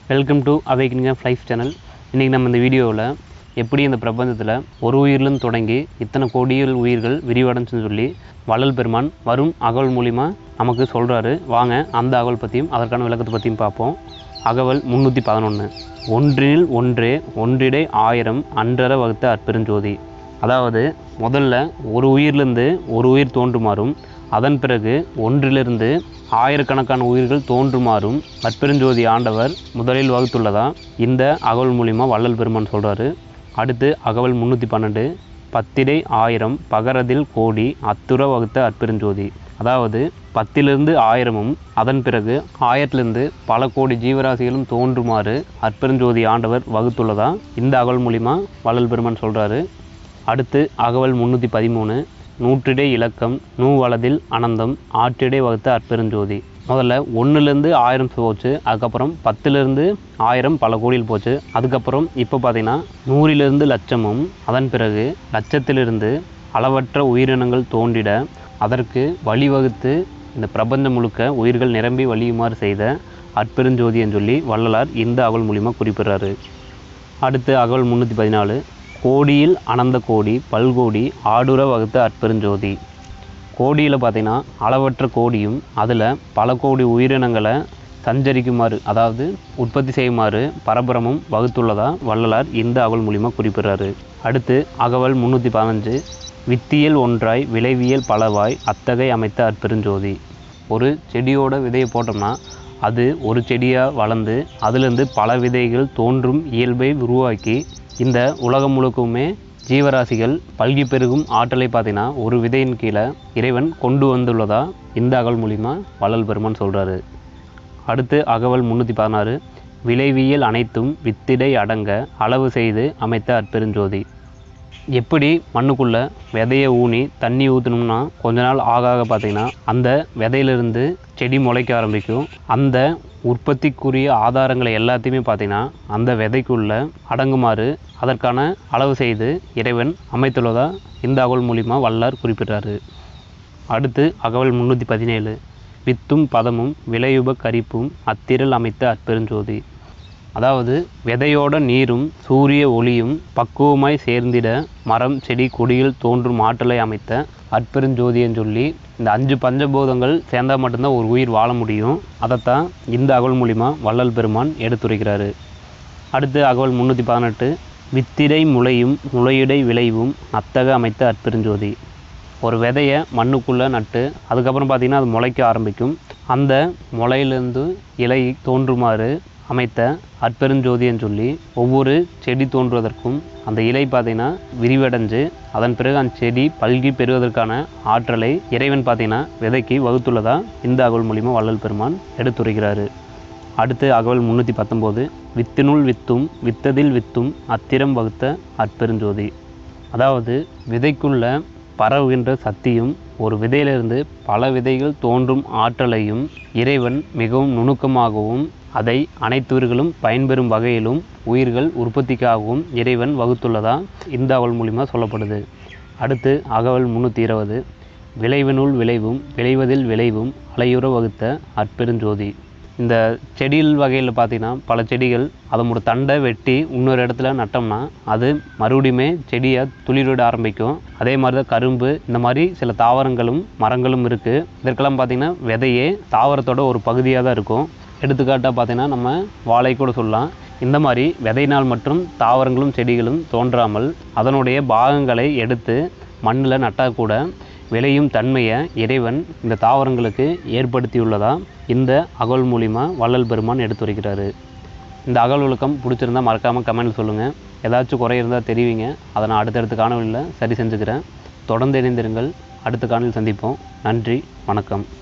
Welcome to awaking of life channel. இன்றைக்கி நம்ம இந்த வீடியோவில் எப்படி இந்த பிரபஞ்சத்தில் ஒரு உயிரிலிருந்து தொடங்கி இத்தனை கோடிகள் உயிர்கள் விரிவடைஞ்சுன்னு சொல்லி வள்ளல் பெருமான் வரும் அகவல் மூலிமா நமக்கு சொல்கிறாரு. வாங்க அந்த அகவல் பற்றியும் அதற்கான விளக்கத்தை பற்றியும் பார்ப்போம். அகவல் 311. ஒன்றில் ஒன்றே ஒன்றிடை ஆயிரம் அன்றற வகுத்த அற்பெருஞ்சோதி. அதாவது முதல்ல ஒரு உயிரிலிருந்து ஒரு உயிர் தோன்றுமாறும் அதன் பிறகு ஒன்றிலிருந்து ஆயிரக்கணக்கான உயிர்கள் தோன்றுமாறும் அற்பெருஞ்சோதி ஆண்டவர் முதலில் வகுத்துள்ளதா இந்த அகவல் மூலிமா வள்ளல் பெருமான் சொல்கிறாரு. அடுத்து அகவல் 312. பத்திடை ஆயிரம் பகரதில் கோடி அத்துற வகுத்த அற்பெருஞ்சோதி. அதாவது 10லிருந்து 1000ம் அதன் பிறகு 1000லிருந்து பல கோடி ஜீவராசிகளும் தோன்றுமாறு அற்பெருஞ்சோதி ஆண்டவர் வகுத்துள்ளதா இந்த அகவல் மூலிமா வள்ளல் பெருமான் சொல்கிறாரு. அடுத்து அகவல் 313. நூற்றிடை இலக்கம் நூவலதில் அனந்தம் ஆற்றிடை வகுத்த அற்பெருஞ்சோதி. முதல்ல 1லேருந்து 1000 போச்சு, அதுக்கப்புறம் 10லிருந்து 1000 பல கோடியில் போச்சு, அதுக்கப்புறம் இப்போ பார்த்தீங்கன்னா 100லிருந்து லட்சமும் அதன் பிறகு லட்சத்திலிருந்து அளவற்ற உயிரினங்கள் தோன்றிட அதற்கு வழிவகுத்து இந்த பிரபஞ்சம் முழுக்க உயிர்கள் நிரம்பி வழியுமாறு செய்த அற்பெருஞ்சோதின்னு சொல்லி வள்ளலார் இந்த அகவல் மூலிமா குறிப்பிடுறாரு. அடுத்து அகவல் 314. கோடியில் அனந்த கோடி பல்கோடி ஆடுற வகுத்த அற்பெருஞ்சோதி. கோடியில் பார்த்திங்கன்னா அளவற்ற கோடியும் அதில் பல கோடி உயிரினங்களை சஞ்சரிக்குமாறு அதாவது உற்பத்தி செய்யுமாறு பரபரமும் வகுத்துள்ளதா வள்ளலார் இந்த அகவல் மூலிமா குறிப்பிடுறாரு. அடுத்து அகவல் 315. வித்தியல் ஒன்றாய் விளைவியல் பலவாய் அத்தகை அமைத்த அற்பெருஞ்சோதி. ஒரு செடியோட விதையை போட்டோம்னா அது ஒரு செடியாக வளர்ந்து அதிலிருந்து பல விதைகள் தோன்றும் இயல்பை உருவாக்கி இந்த உலகம் முழுக்குமே ஜீவராசிகள் பல்கி பெருகும் ஆற்றலை பார்த்தீங்கன்னா ஒரு விதையின் கீழே இறைவன் கொண்டு வந்துள்ளதா இந்த அகவல் மூலிமா வள்ளல் பெருமான் சொல்கிறாரு. அடுத்து அகவல் 316. விளைவியல் அனைத்தும் வித்திடை அடங்க அளவு செய்து அமைத்த அற்பெருஞ்சோதி. எப்படி மண்ணுக்குள்ளே விதையை ஊனி தண்ணி ஊற்றணும்னா கொஞ்ச நாள் ஆக பார்த்திங்கன்னா அந்த விதையிலிருந்து செடி முளைக்க ஆரம்பிக்கும். அந்த உற்பத்திக்குரிய ஆதாரங்களை எல்லாத்தையுமே பார்த்திங்கன்னா அந்த விதைக்குள்ளே அடங்குமாறு அதற்கான அளவு செய்து இறைவன் அமைத்துள்ளதா இந்த அகவல் மூலிமா வள்ளலார் குறிப்பிட்டார். அடுத்து அகவல் 317. வித்தும் பதமும் விளையுப கரிப்பும் அத்திரல் அமைத்த அற்பெருஞ்சோதி. அதாவது விதையோட நீரும் சூரிய ஒளியும் பக்குவமாய் சேர்ந்திட மரம் செடி கொடியில் தோன்றும் ஆற்றலை அமைத்த அற்பெருஞ்சோதின்னு சொல்லி இந்த 5 பஞ்சபூதங்கள் சேர்ந்தால் மட்டும்தான் ஒரு உயிர் வாழ முடியும். அதைத்தான் இந்த அகவல் மூலிமா வள்ளல் பெருமான் எடுத்துரைக்கிறாரு. அடுத்து அகவல் 318. வித்திடை முளையும் முளையிடை விளைவும் அத்தக அமைத்த அற்பெருஞ்சோதி. ஒரு விதையை மண்ணுக்குள்ளே நட்டு அதுக்கப்புறம் பார்த்திங்கன்னா அது முளைக்க ஆரம்பிக்கும். அந்த முளையிலேருந்து இலை தோன்றுமாறு அமைத்த அற்பெருஞ்சோதின்னு சொல்லி ஒவ்வொரு செடி தோன்றுவதற்கும் அந்த இலை பார்த்திங்கன்னா விரிவடைஞ்சு அதன் பிறகு அந்த செடி பல்கி பெறுவதற்கான ஆற்றலை இறைவன் பார்த்திங்கன்னா விதைக்கு வகுத்துள்ளதா இந்த அகவல் மூலிமா வள்ளல் பெருமான் எடுத்துரைக்கிறாரு. அடுத்து அகவல் 319. வித்தினுள் வித்தும் வித்ததில் வித்தும் அத்திரம் வகுத்த அற்பெருஞ்சோதி. அதாவது விதைக்குள்ள பரவுகின்ற சக்தியும் ஒரு விதையிலிருந்து பல விதைகள் தோன்றும் ஆற்றலையும் இறைவன் மிகவும் நுணுக்கமாகவும் அதை அனைத்துயிர்களும் பயன்பெறும் வகையிலும் உயிர்கள் உற்பத்திக்காகவும் இறைவன் வகுத்துள்ளதா இந்த அகவல் மூலிமா சொல்லப்படுது. அடுத்து அகவல் 320. விளைவினுள் விளைவும் விளைவதில் விளைவும் அலையுற வகுத்த அற்பெருஞ்சோதி. இந்த செடிகள் வகையில் பார்த்திங்கன்னா பல செடிகள் அதனோட தண்டை வெட்டி இன்னொரு இடத்துல நட்டோம்னா அது மறுபடியுமே செடியை துளிரிட ஆரம்பிக்கும். அதே மாதிரி தான் கரும்பு, இந்த மாதிரி சில தாவரங்களும் மரங்களும் இருக்குது. இதற்கெல்லாம் பார்த்திங்கன்னா விதையே தாவரத்தோட ஒரு பகுதியாக தான் இருக்கும். எடுத்துக்காட்டாக பார்த்திங்கன்னா நம்ம வாழை கூட சொல்லலாம். இந்த மாதிரி விதையினால் மற்றும் தாவரங்களும் செடிகளும் தோன்றாமல் அதனுடைய பாகங்களை எடுத்து மண்ணில் நட்டால் கூட விளையும் தன்மையை இறைவன் இந்த தாவரங்களுக்கு ஏற்படுத்தியுள்ளதா இந்த அகவல் மூலிமா வள்ளல் பெருமான் எடுத்துரைக்கிறாரு. இந்த அகவல் விளக்கம் பிடிச்சிருந்தால் மறக்காமல் கமெண்ட்டில் சொல்லுங்கள். ஏதாச்சும் குறை இருந்தால் தெரிவிங்க, அதை நான் அடுத்தடுத்த காணொலியில் சரி செஞ்சுக்கிறேன். தொடர்ந்து இணைந்திருங்கள். அடுத்த காணொலியில் சந்திப்போம். நன்றி, வணக்கம்.